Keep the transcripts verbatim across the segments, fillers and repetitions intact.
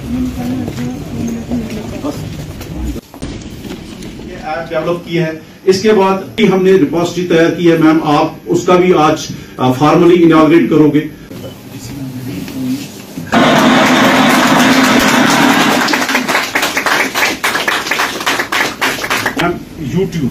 App develop की है। इसके बाद हमने रिपोजिटरी तैयार की है मैम, आप उसका भी आज फॉर्मली इनॉग्रेट करोगे। मैम यूट्यूब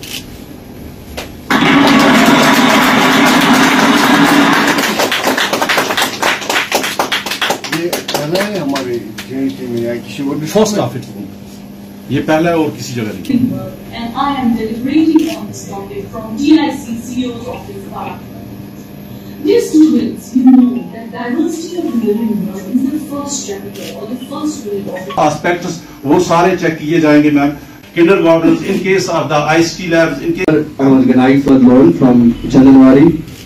ये पहला है हमारे जे में या किसी और फर्स्ट ऑफ इट, ये पहला है और किसी जगह नहीं। And I am deliberating on this topic from G I C C O's office. Dear students, you know that diversity of living is the first chapter or the first rule of it. Aspects वो सारे check किए जाएंगे ma'am. Kindergartens, in case of the I C T labs, in case I was Ganai Fadlon from Chandanwari.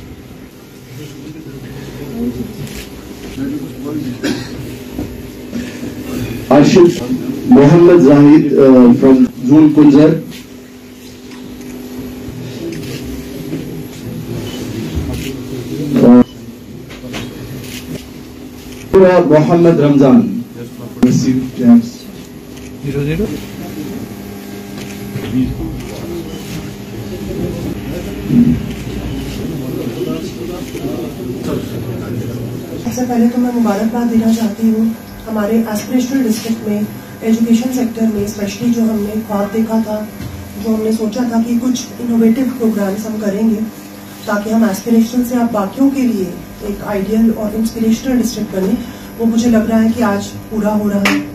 Arshid Mohammed Zahid uh, from Zul Kunzar. Uh, Mohammed Ramzan. Received James. Zero zero. सबसे पहले तो मैं मुबारकबाद देना चाहती हूँ हमारे aspirational district में एजुकेशन सेक्टर में, स्पेशली जो हमने ख्वाब देखा था, जो हमने सोचा था कि कुछ इनोवेटिव प्रोग्राम्स हम करेंगे ताकि हम एस्पिरेशनल से आप बाकियों के लिए एक आइडियल और इंस्पिरेशनल डिस्ट्रिक्ट बने, वो मुझे लग रहा है कि आज पूरा हो रहा है।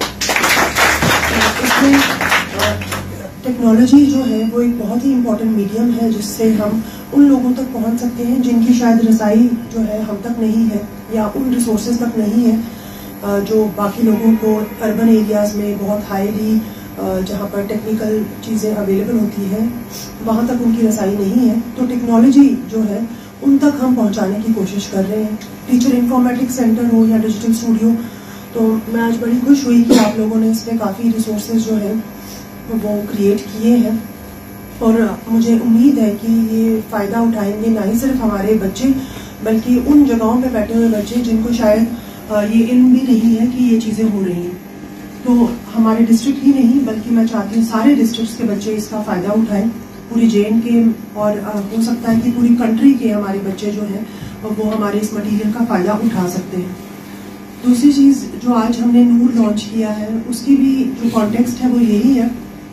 इसमें टेक्नोलॉजी जो है वो एक बहुत ही इम्पोर्टेंट मीडियम है जिससे हम उन लोगों तक पहुंच सकते हैं जिनकी शायद रसाई जो है हम तक नहीं है या उन रिसोर्सेज तक नहीं है जो बाकी लोगों को अर्बन एरियाज में बहुत हाईली जहाँ पर टेक्निकल चीज़ें अवेलेबल होती हैं वहाँ तक उनकी रसाई नहीं है। तो टेक्नोलॉजी जो है उन तक हम पहुँचाने की कोशिश कर रहे हैं। टीचर इंफॉर्मेटिक्स सेंटर हो या डिजिटल स्टूडियो, तो मैं आज बड़ी खुश हुई कि आप लोगों ने इसमें काफ़ी रिसोर्सेज जो है वो क्रिएट किए हैं और मुझे उम्मीद है कि ये फ़ायदा उठाएंगे ना ही सिर्फ हमारे बच्चे बल्कि उन जगहों पे बैठे हुए बच्चे जिनको शायद ये इल्म भी नहीं है कि ये चीज़ें हो रही हैं। तो हमारे डिस्ट्रिक्ट ही नहीं बल्कि मैं चाहती हूँ सारे डिस्ट्रिक्ट्स के बच्चे इसका फ़ायदा उठाएं, पूरी जे एंड के और हो सकता है कि पूरी कंट्री के हमारे बच्चे जो हैं वो हमारे इस मटीरियल का फ़ायदा उठा सकते हैं। दूसरी चीज़ जो आज हमने नूर लॉन्च किया है उसकी भी जो कॉन्टेक्स्ट है वो यही है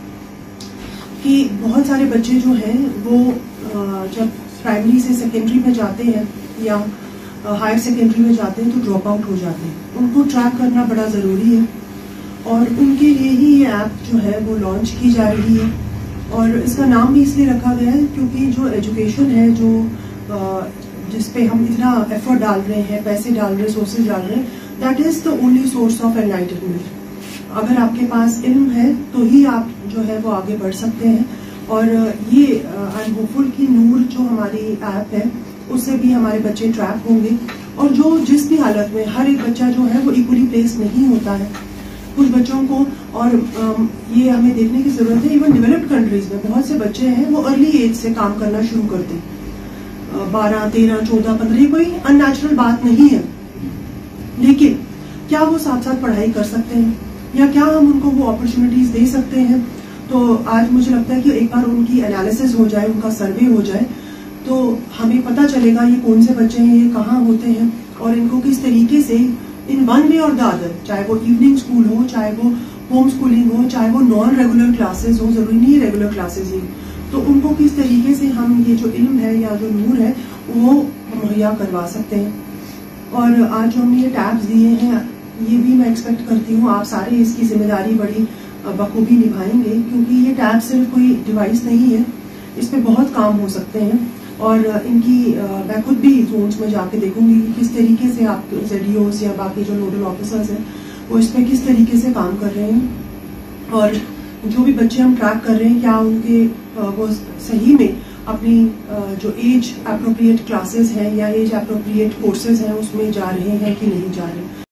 कि बहुत सारे बच्चे जो हैं वो जब प्राइमरी से सेकेंडरी में जाते हैं या हायर सेकेंडरी में जाते हैं तो ड्रॉप आउट हो जाते हैं। उनको ट्रैक करना बड़ा ज़रूरी है और उनके लिए ही ये ऐप जो है वो लॉन्च की जा रही है और इसका नाम भी इसलिए रखा गया है क्योंकि जो एजुकेशन है, जो जिस पे हम इतना एफर्ट डाल रहे हैं, पैसे डाल रहे हैं, रिसोर्सेज डाल रहे हैं, that is the only source of enlightenment. अगर आपके पास इल्म है तो ही आप जो है वो आगे बढ़ सकते हैं और ये आई एम होपफुल कि नूर जो हमारी ऐप है उससे भी हमारे बच्चे ट्रैक होंगे और जो जिस भी हालत में हर एक बच्चा जो है वो इक्वली प्लेस नहीं होता है। कुछ बच्चों को और ये हमें देखने की जरूरत है, इवन डेवलप्ड कंट्रीज में बहुत से बच्चे हैं वो अर्ली एज से काम करना शुरू करते हैं, बारह तेरह चौदह पंद्रह, ये कोई अननेचुरल बात नहीं है, लेकिन क्या वो साथ साथ पढ़ाई कर सकते हैं या क्या हम उनको वो अपॉर्चुनिटीज दे सकते हैं। तो आज मुझे लगता है कि एक बार उनकी एनालिसिस हो जाए, उनका सर्वे हो जाए तो हमें पता चलेगा ये कौन से बच्चे हैं, ये कहाँ होते हैं और इनको किस तरीके से इन वन वे और द अदर, चाहे वो इवनिंग स्कूल हो, चाहे वो होम स्कूलिंग हो, चाहे वो नॉन रेगुलर क्लासेस हो, जरूरी नहीं रेगुलर क्लासेस ही, तो उनको किस तरीके से हम ये जो इल्म है या जो नूर है वो मुहैया करवा सकते हैं। और आज जो हमने ये टैब्स दिए हैं ये भी मैं एक्सपेक्ट करती हूँ आप सारे इसकी जिम्मेदारी बड़ी बखूबी निभाएंगे क्योंकि ये टैब सिर्फ कोई डिवाइस नहीं है, इस पे बहुत काम हो सकते हैं और इनकी मैं खुद भी जोन्स में जाके देखूंगी कि किस तरीके से आप जेडीओस या बाकी जो नोडल ऑफिसर्स हैं वो इस पे किस तरीके से काम कर रहे हैं और जो भी बच्चे हम ट्रैक कर रहे हैं क्या उनके वो सही में अपनी जो एज अप्रोप्रिएट क्लासेस हैं या एज अप्रोप्रिएट कोर्सेज हैं उसमें जा रहे हैं कि नहीं जा रहे हैं।